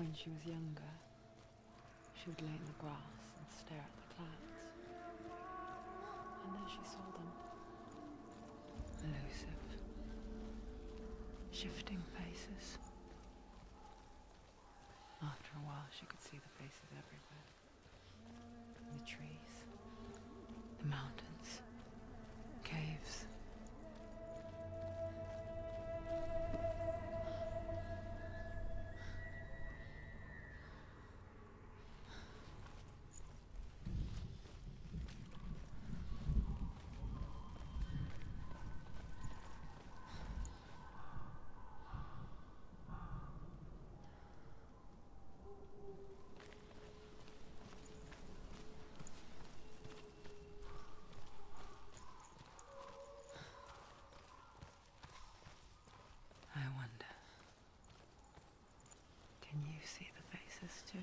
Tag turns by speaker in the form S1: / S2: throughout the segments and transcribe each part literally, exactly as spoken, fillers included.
S1: when she was younger, she would lay in the grass and stare at the clouds. And then she saw them. Elusive, shifting faces. After a while, she could see the faces everywhere. The trees, the mountains, caves. I wonder, can you see the faces too?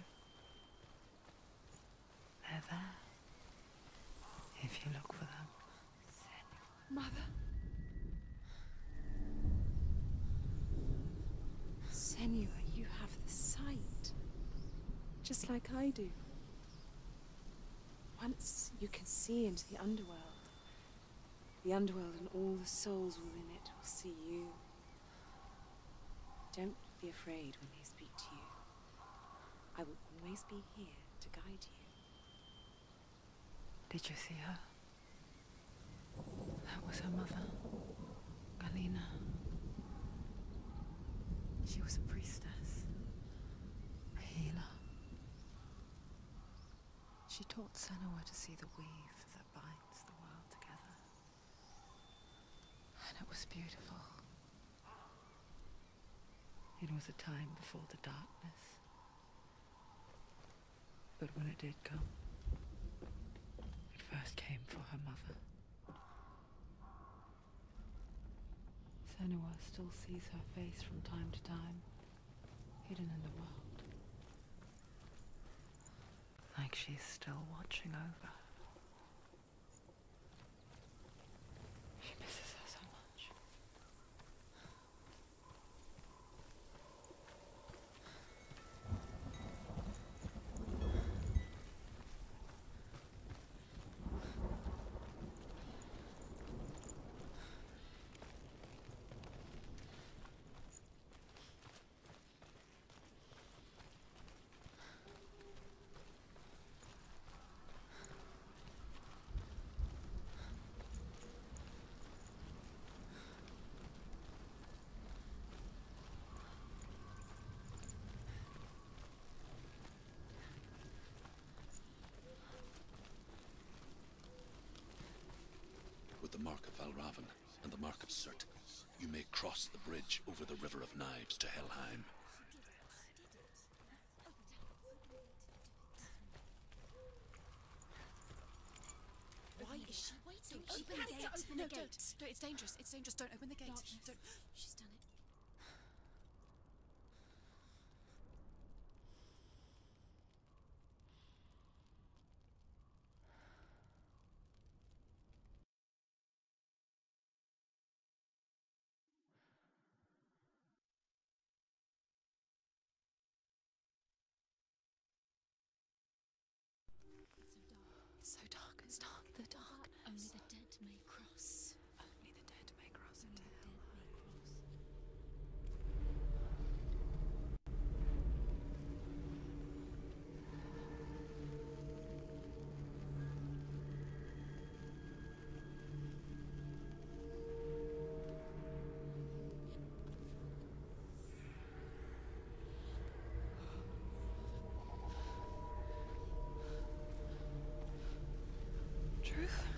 S1: They're there, if you look for them.
S2: Mother? Senua, you have the sight. Just like I do. Once you can see into the underworld, the underworld and all the souls within it will see you. Don't be afraid when they speak to you. I will always be here to guide you.
S1: Did you see her? That was her mother, Galena. She was a priestess, a healer. She taught Senua to see the weave that binds the world together. And it was beautiful. It was a time before the darkness. But when it did come, it first came for her mother. Senua still sees her face from time to time, hidden in the world. Like she's still watching over her. She misses her so much.
S3: With the Mark of Valravn and the Mark of Surt, you may cross the bridge over the River of Knives to Helheim.
S4: Why is she waiting?
S5: Don't
S4: Open the gate.
S5: Open
S4: no,
S5: the gate.
S4: don't. No, it's dangerous. It's dangerous. Don't open the gate.
S5: Darkness.
S4: Don't. She's done it. It's so dark.
S1: It's so dark, it's dark, the darkness.
S4: Only the dead may cross.
S1: Only the dead may cross
S4: Only
S1: into
S4: the
S1: hell.
S4: dead may cross.
S1: Truth?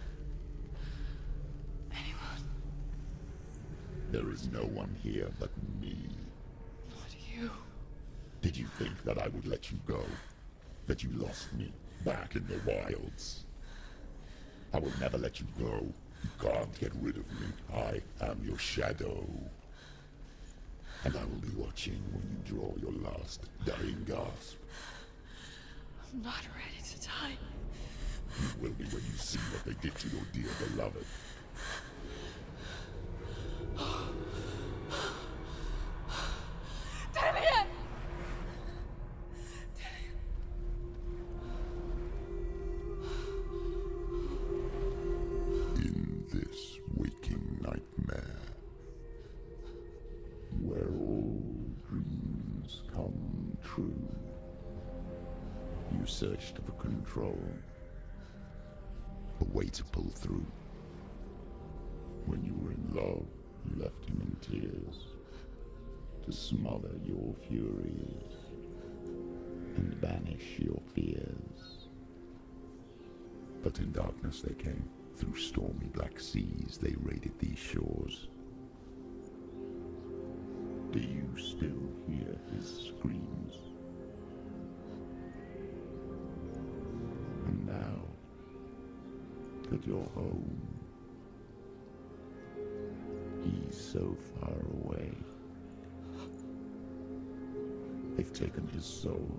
S1: Anyone?
S6: There is no one here but me.
S1: Not you.
S6: Did you think that I would let you go? That you lost me back in the wilds? I will never let you go. You can't get rid of me. I am your shadow. And I will be watching when you draw your last dying gasp.
S1: I'm not ready to die.
S6: You will be when you see what they did to your dear beloved.
S1: Damien!
S6: true. You searched for control, a way to pull through. When you were in love, you left him in tears, to smother your furies and banish your fears. But in darkness they came, through stormy black seas they raided these shores. Do you still hear his screams? And now that you're home, he's so far away. They've taken his soul.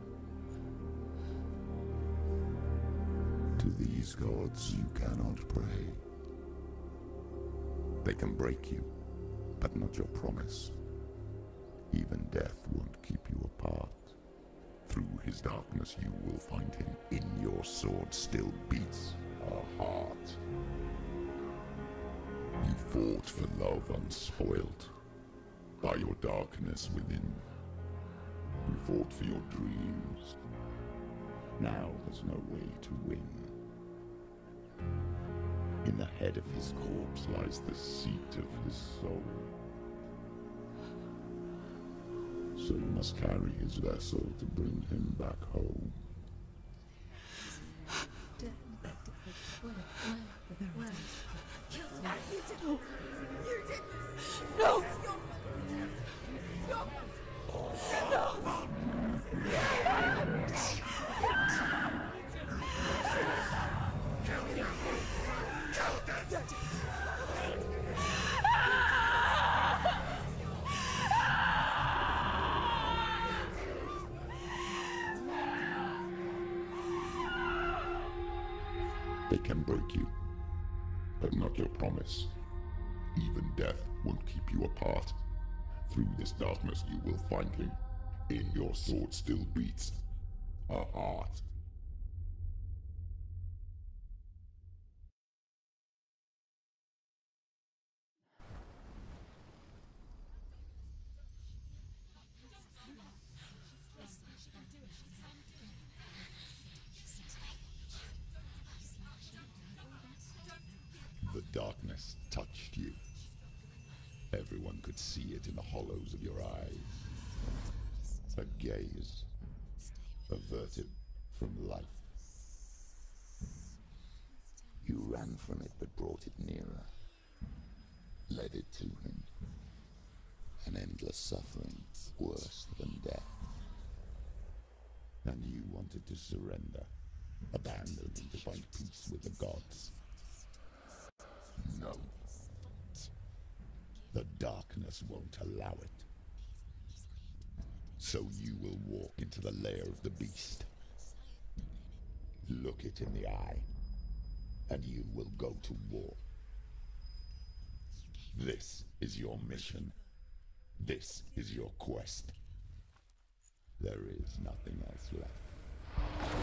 S6: To these gods you cannot pray. They can break you, but not your promise. Even death won't keep you apart. Through his darkness you will find him. In your sword still beats a heart. You fought for love unspoilt by your darkness within. You fought for your dreams. Now there's no way to win. In the head of his corpse lies the seat of his soul. So you must carry his vessel to bring him back home.
S2: No!
S6: They can break you, but not your promise. Even death won't keep you apart. Through this darkness you will find him. In your sword still beats a heart. The darkness touched you. Everyone could see it in the hollows of your eyes. A gaze averted from life. You ran from it but brought it nearer. Led it to him. An endless suffering, worse than death. And you wanted to surrender, abandon him to find peace with the gods. No. The darkness won't allow it. So you will walk into the lair of the beast. Look it in the eye, and you will go to war. This is your mission. This is your quest. There is nothing else left.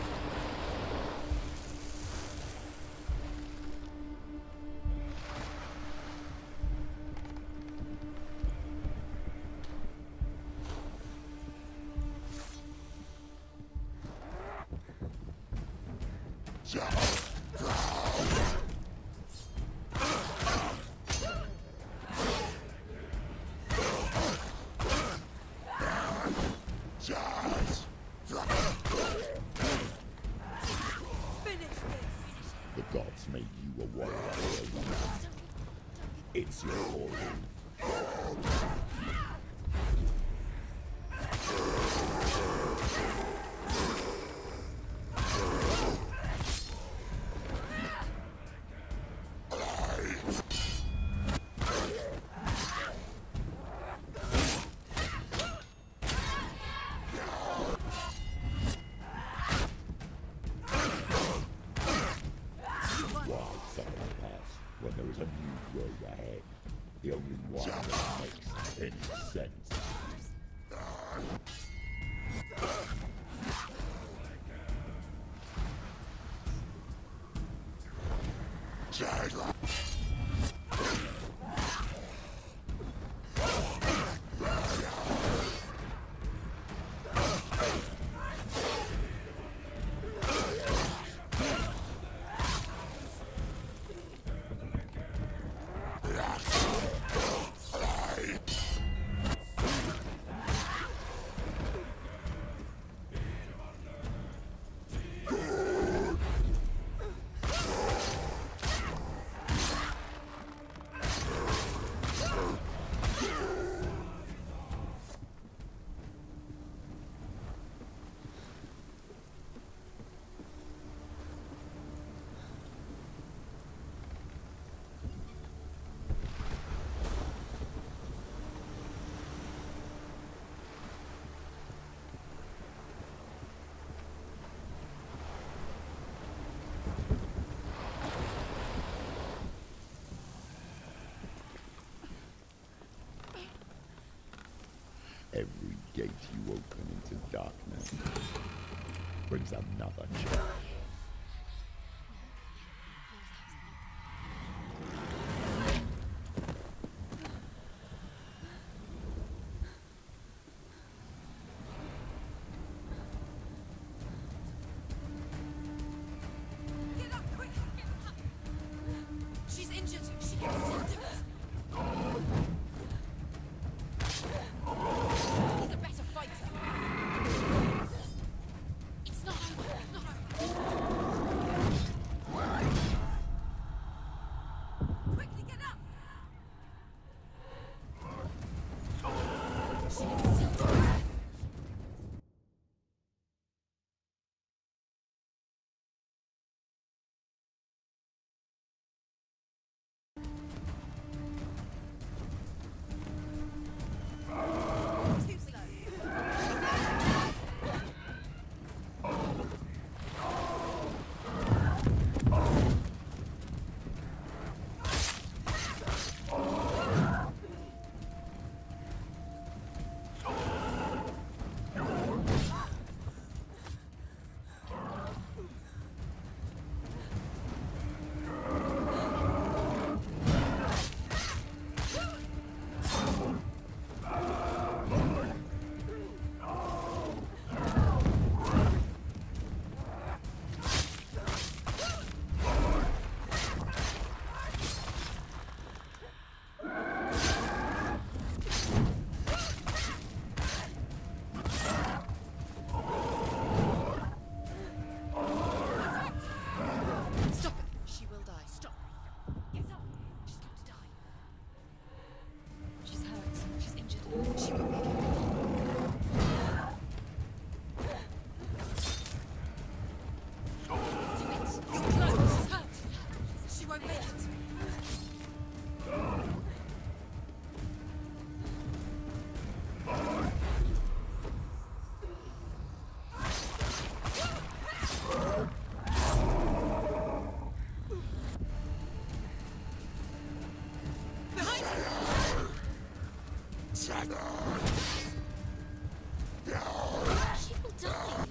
S6: The gods made you a warrior or a woman. It's your order. When there is a new road ahead, the only one that makes any sense. Every gate you open into darkness brings another change.
S2: Get up, quick! She's injured. She can still do it. He's a better fighter. It's not over. It's not over. Quickly get up! She can still do it. Too slow. Stop it! She will die. Stop. Get up! She's going to die. She's hurt. She's injured. She won't make it. Do it. You're close. She's hurt. She won't make it. Behind you!
S4: She will die.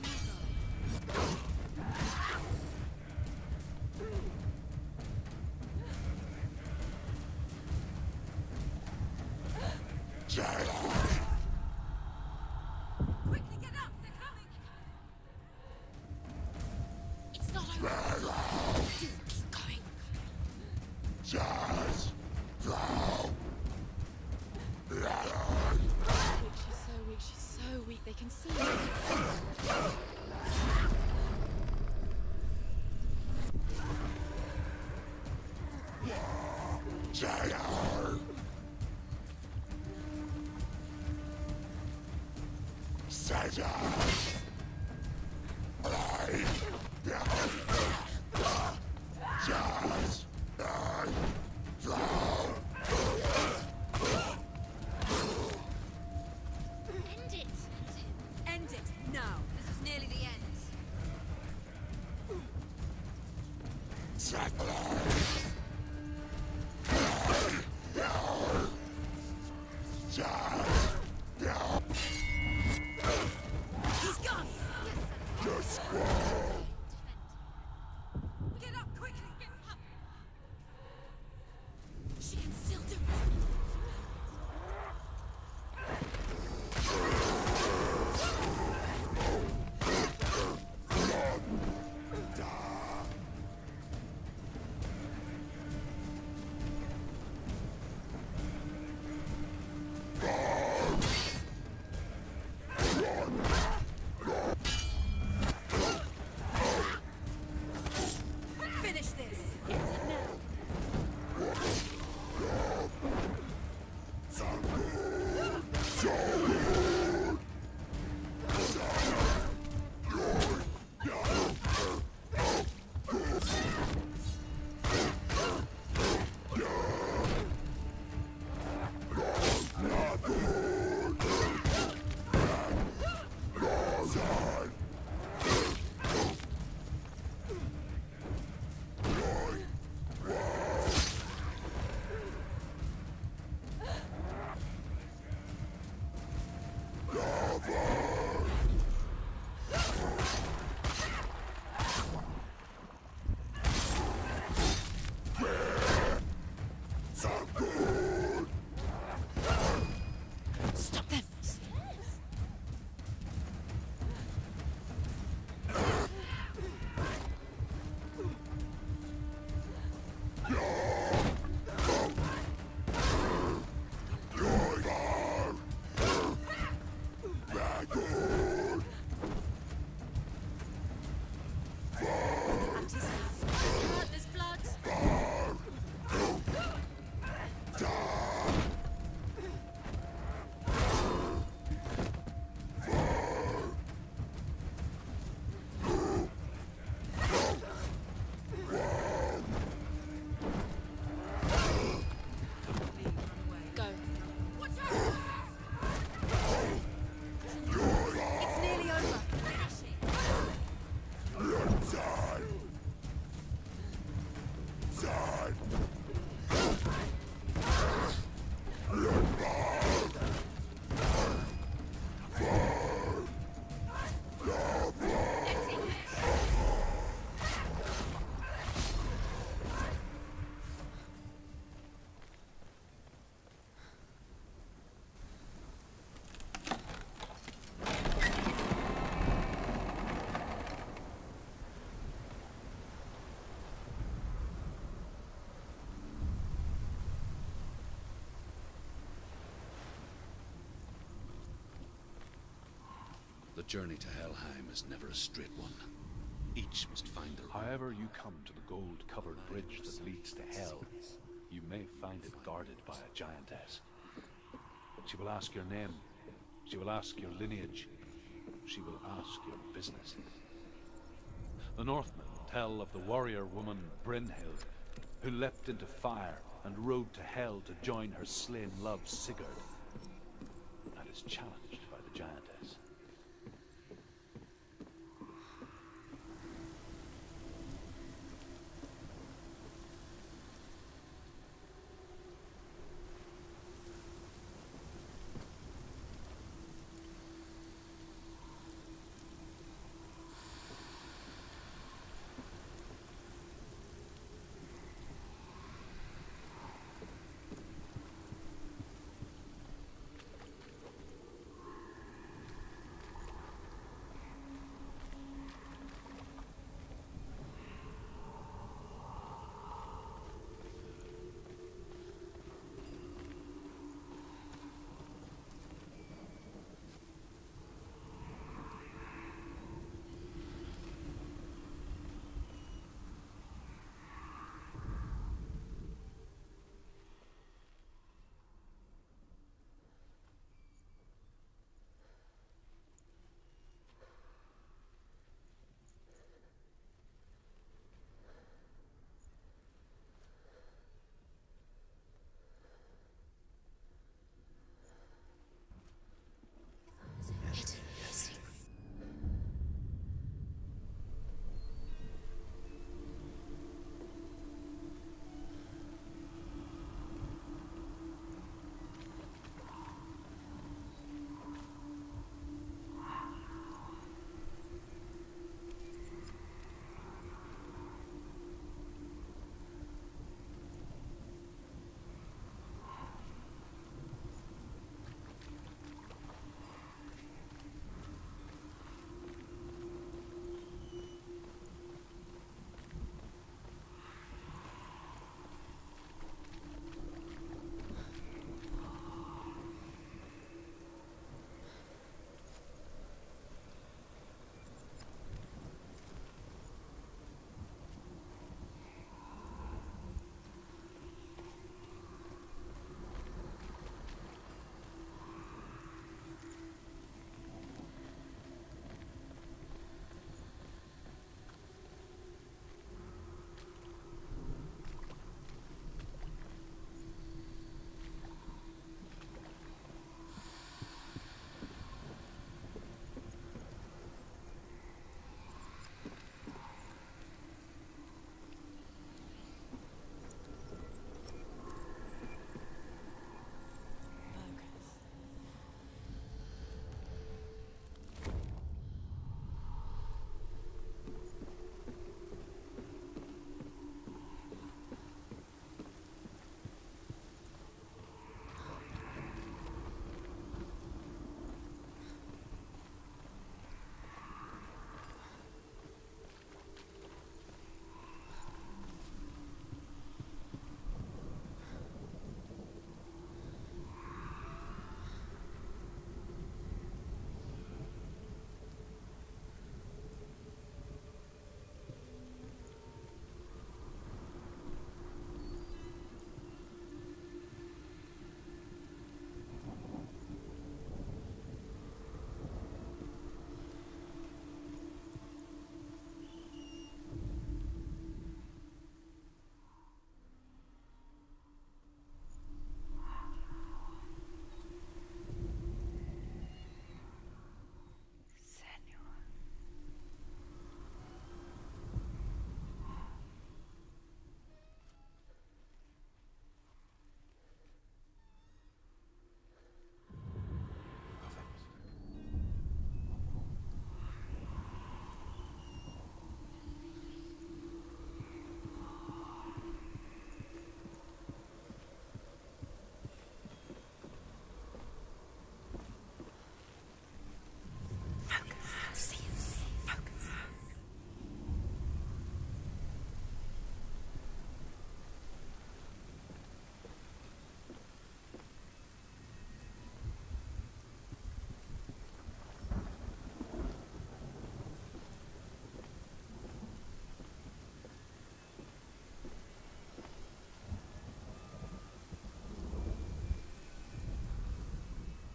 S2: Quickly get up! They're coming!
S4: It's not over. Keep going.
S2: She's so weak. She's so weak. They can see her.
S4: End it.
S2: End it now. This is nearly the end. He's gone. Get up quickly. She can still do it. Finish this.
S3: The journey to Helheim is never a straight one. Each must find their own.
S5: However you come to the gold-covered bridge that leads to Hell, you may find it guarded by a giantess. She will ask your name. She will ask your lineage. She will ask your business. The Northmen tell of the warrior woman Brynhild, who leapt into fire and rode to Hell to join her slain love Sigurd, and is challenged by the giantess.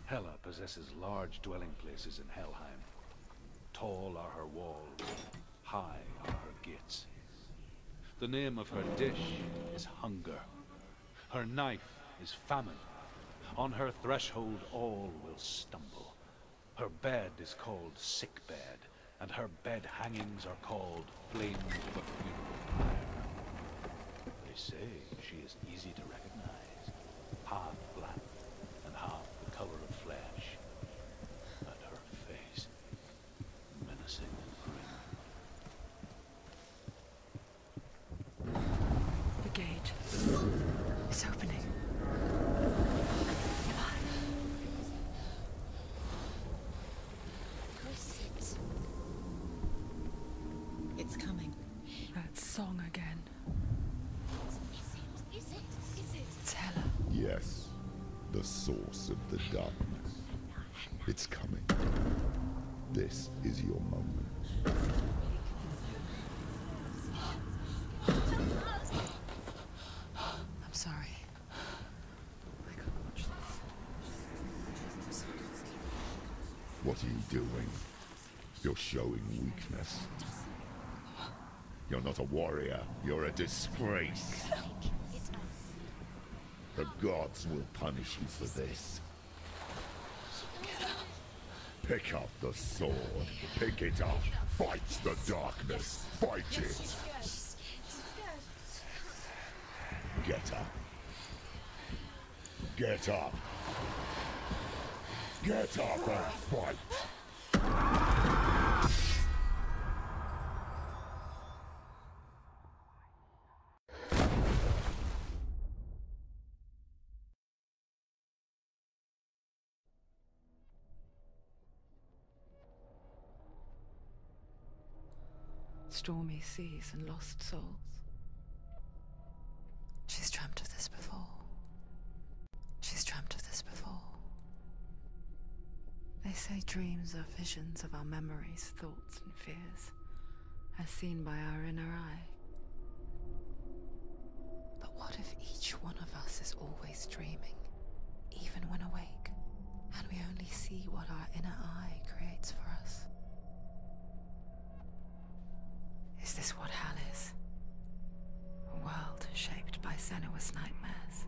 S5: Hela possesses large dwelling places in Helheim. Tall are her walls, high are her gates. The name of her dish is hunger. Her knife is famine. On her threshold all will stumble. Her bed is called sick bed, and her bed hangings are called flames of a funeral pyre. They say she is easy to recognize, half black and half the color of flesh, and her face menacing and grim.
S1: The gate is opening.
S4: It's coming.
S1: That song again.
S4: Is it? Is it? Is it?
S1: It's Hela.
S6: Yes, the source of the darkness. It's coming. This is your moment.
S1: I'm sorry. I can't watch this.
S6: What are you doing? You're showing weakness. You're not a warrior. You're a disgrace. The gods will punish you for this. Pick up the sword. Pick it up. Fight the darkness. Fight it. Get up. Get up. Get up and fight.
S1: Stormy seas and lost souls. She's dreamt of this before. She's dreamt of this before. They say dreams are visions of our memories, thoughts and fears, as seen by our inner eye. But what if each one of us is always dreaming, even when awake, and we only see what our inner eye creates for us? Is this what hell is? A world shaped by Senua's nightmares.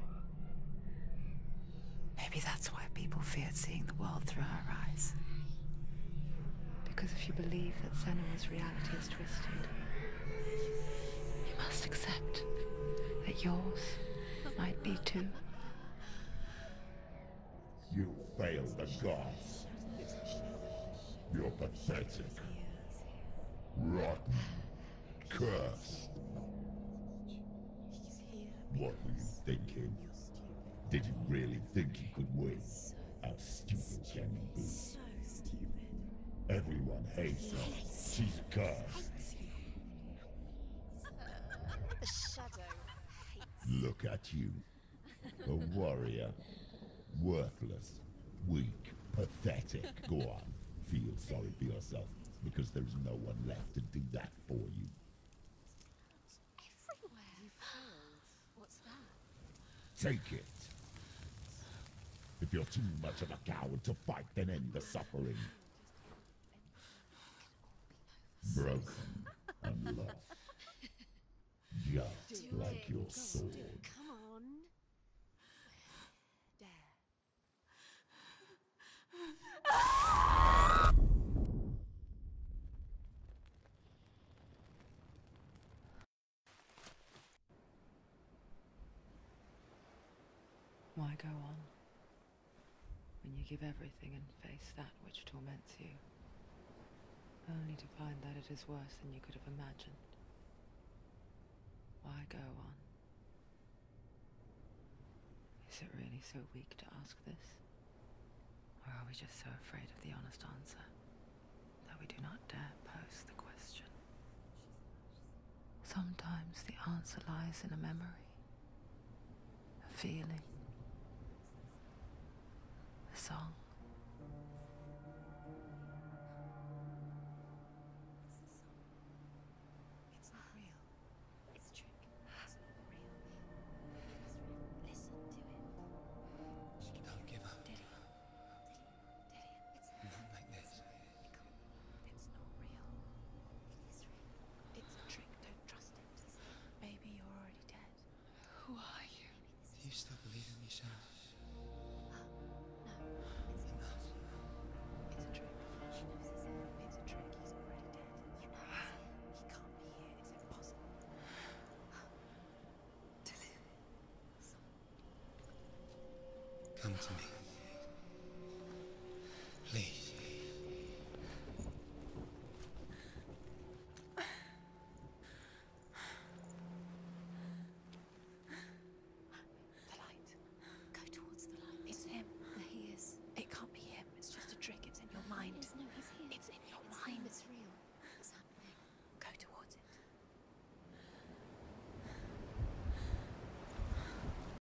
S1: Maybe that's why people feared seeing the world through her eyes. Because if you believe that Senua's reality is twisted, you must accept that yours might be too.
S6: You fail the gods. You're pathetic. Rotten. Cursed. What were you thinking? Did you really think you could win? How stupid can you be?
S4: So stupid.
S6: Everyone hates her. She's cursed.
S4: The shadow hates.
S6: Look at you. A warrior. Worthless. Weak. Pathetic. Go on. Feel sorry for yourself, because there's no one left to do that for you.
S4: Everywhere. You failed. What's that?
S6: Take it. If you're too much of a coward to fight, then end the suffering. Broken and lost. Just
S4: Do
S6: like
S4: it.
S6: your sword.
S4: Come on. Dare.
S1: Why go on when you give everything and face that which torments you, only to find that it is worse than you could have imagined? Why go on? Is it really so weak to ask this? Or are we just so afraid of the honest answer that we do not dare pose the question? Sometimes the answer lies in a memory, a feeling, a song.
S4: It's not real. It's a trick. It's not real. Listen to it.
S3: Don't give up.
S4: Did he?
S7: Come to me. Please.